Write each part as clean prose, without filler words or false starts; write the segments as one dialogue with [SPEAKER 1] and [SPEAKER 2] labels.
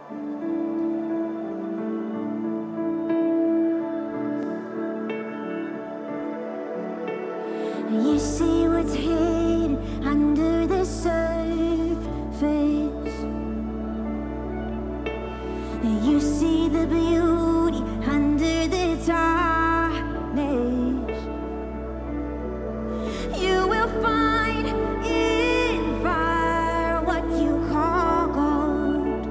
[SPEAKER 1] You see what's hidden under the surface. You see the beauty under the darkness. You will find in fire what you call gold.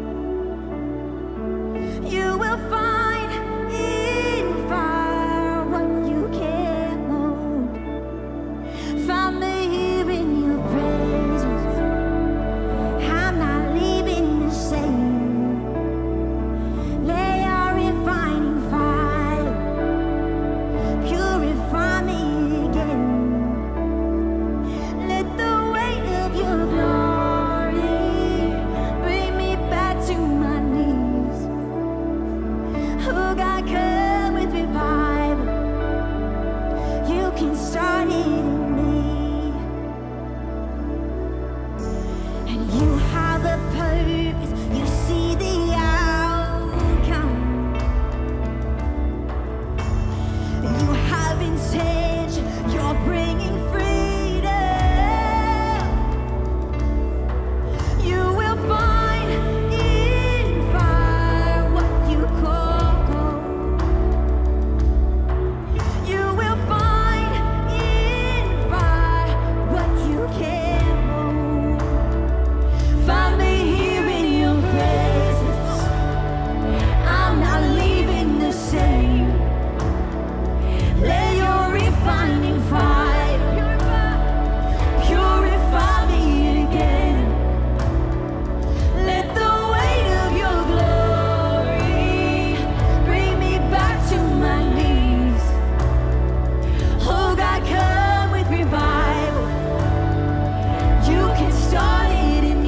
[SPEAKER 1] You will find in fire what you can't mold. Found me here in your presence. I'm not leaving the same. Lay your refining fire, purify me again. Let the weight of your glory bring me back to my knees. Oh God, come with revival. You can start it in me. And you have a purpose, you see the outcome. You have intention, you're bringing freedom. You will find in fire what you call gold. You will find in fire what you can't mold. Find me here in your presence. I'm not leaving the same. Lay your refining fire, purify me again. Let the weight of your glory bring me back to my knees. Oh God, come with revival. You can start it in me.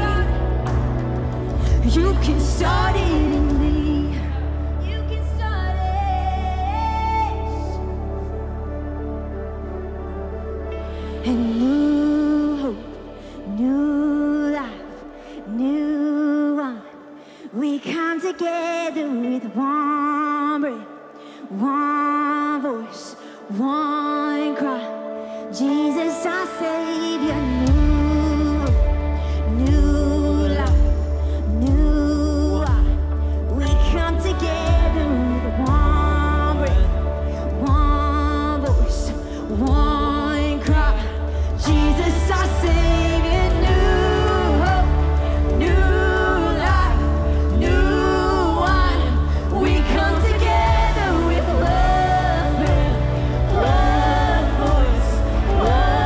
[SPEAKER 1] You can start it in me. You can start it. And new hope, new life, new one. We come together with one breath, one voice, one cry. Jesus, our Savior. New hope, new life, new one. We come together with one breath, one voice, one cry. Jesus, our Savior. New hope, new life, new one. We come together with one breath, one voice, one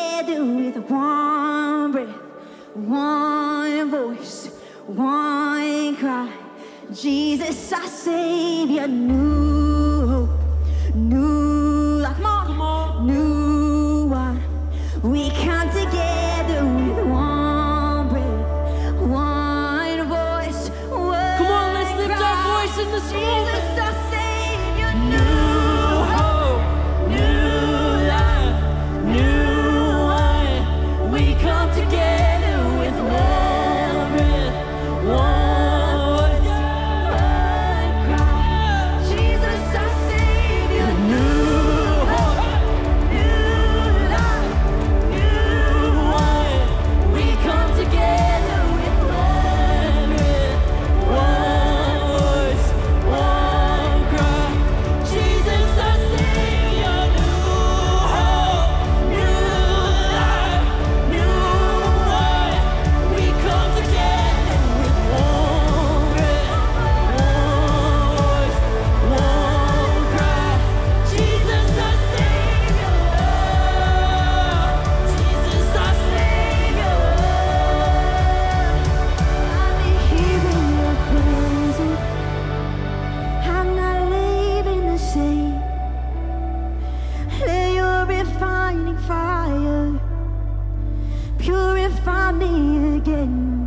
[SPEAKER 1] together with one breath, one voice, one cry. Jesus, our Savior, new hope, new life, come on, new one. We come together with one breath, one voice, one
[SPEAKER 2] Come on, let's lift
[SPEAKER 1] cry.
[SPEAKER 2] our voice in this moment.
[SPEAKER 1] Jesus, our Savior, new hope, new life, new one. We come together with one breath, one cry. Jesus, our Savior, new hope, new life, new one. We come together with one breath, one voice, one cry. Jesus, our Savior, new hope, new life, new one. We come together with one breath, one voice, one cry. Jesus, our Savior, Jesus, our Savior. I'm here in your presence. I'm not living the same. Let your refining fire purify me again.